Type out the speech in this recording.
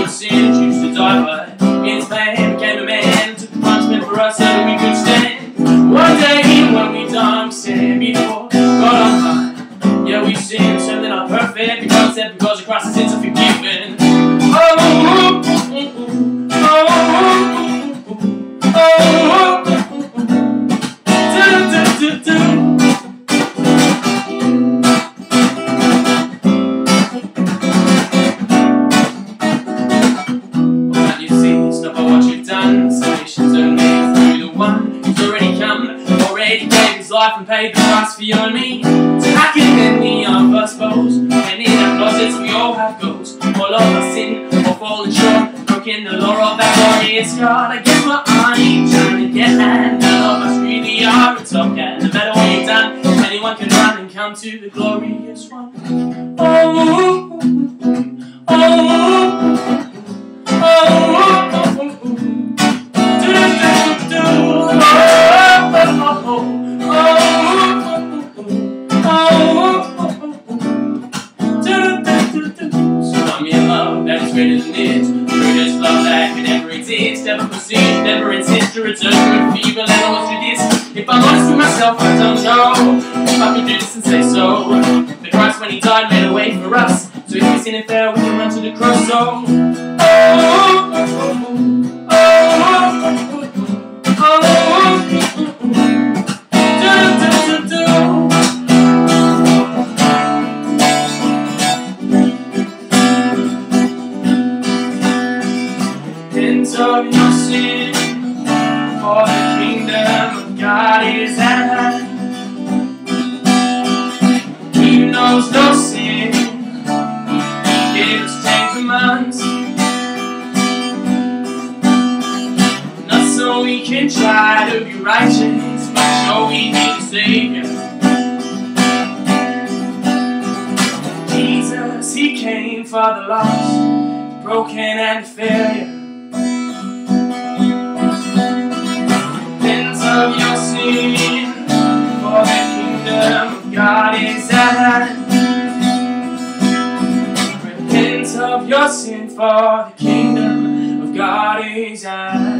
good sin, choose to die, but in his plan became a man, took the punishment for us so that we could stand. One day when we done, we stand before God on high. Yeah, we sin, certainly not perfect, because of Christ the sins are forgiven. Salvation's only through the one who's already come, already gave his life and paid the price for you and me. So how can any of us boast? And in our closets we all have ghosts. All of us sin or fallen short, broken the law of that glorious God. I guess what I'm trying to get at, none of us really are a top cat. No matter what you've done, anyone can run and come to the glorious one. Oh, oh, oh, greater than this, greatest love that could ever exist. Never persist, never insist to return to a feeble and always do this. If I'm honest with myself, I don't know if I could do this and say so. But Christ, when he died, made a way for us. So if we sin and fail, we can run to the cross. So, of your sin, for the kingdom of God is at hand. He knows no sin, he gives 10 commands, not so we can try to be righteous, but sure we need a Savior. Jesus, he came for the lost, broken and failure. Of your sin, for the kingdom of God is at hand. Repent of your sin, for the kingdom of God is at hand.